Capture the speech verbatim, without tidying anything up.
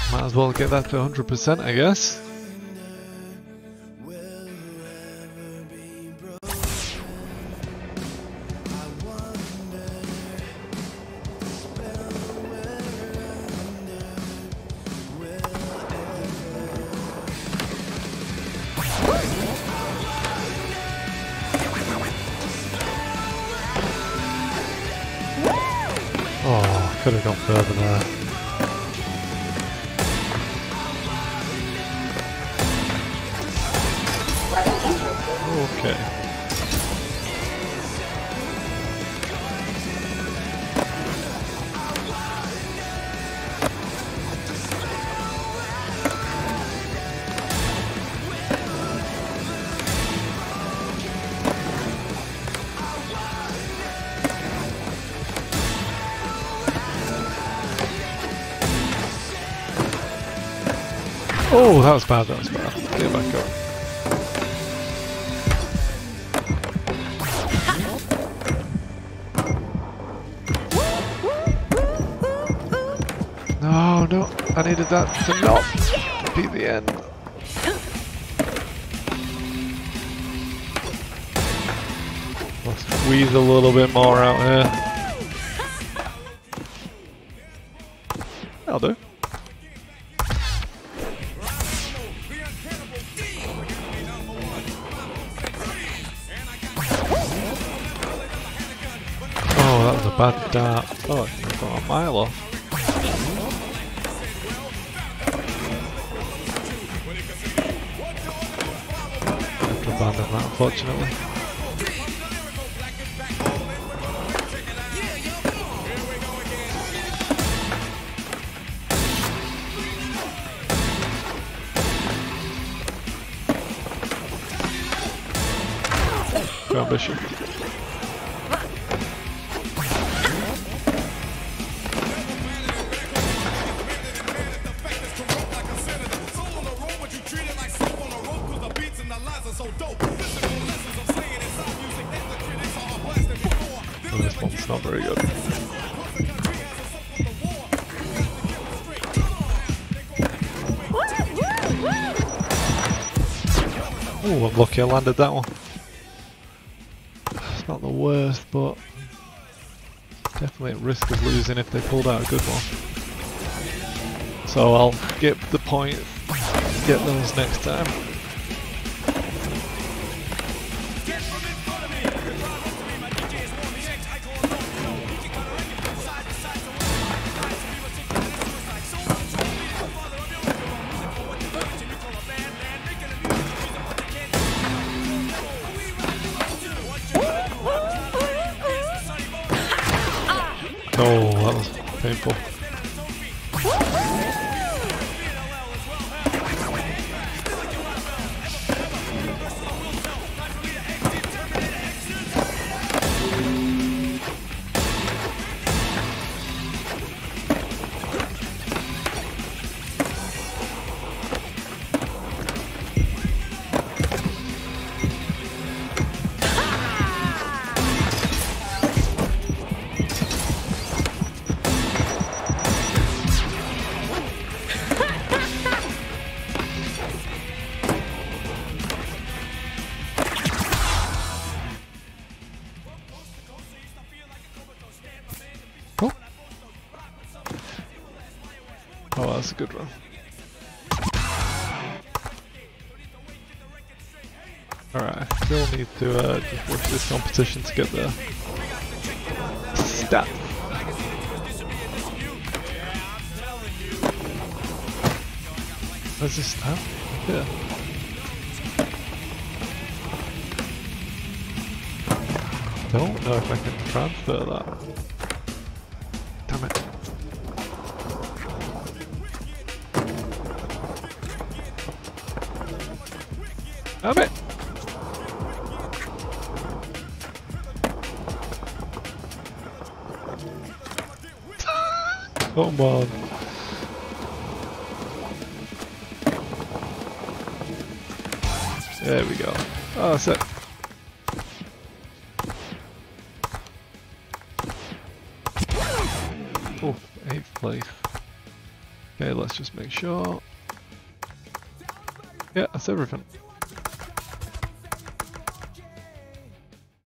Might as well get that to one hundred percent, I guess. Oh, could have gone further there. Okay. Oh, that was bad, that was bad. Get back up. No, no, I needed that to not be the end. Let's squeeze a little bit more out here. That'll do. Oh, that was a bad dart. Oh, I've got a mile off. Abandon that, unfortunately. Go on, Bishop. Oh, this one's not very good. Oh, I'm lucky I landed that one. It's not the worst, but definitely at risk of losing if they pulled out a good one. So I'll get the point, get those next time. Oh, that was painful. Oh, oh, that's a good run. Alright, I still need to uh, just watch this competition to get the stat. Where's the stat? Yeah. I don't know if I can transfer that. Damn it. Damn it! Come on. There we go. Oh, that's it. Oh, eighth place. Okay, let's let's just make sure. Yeah, that's everything.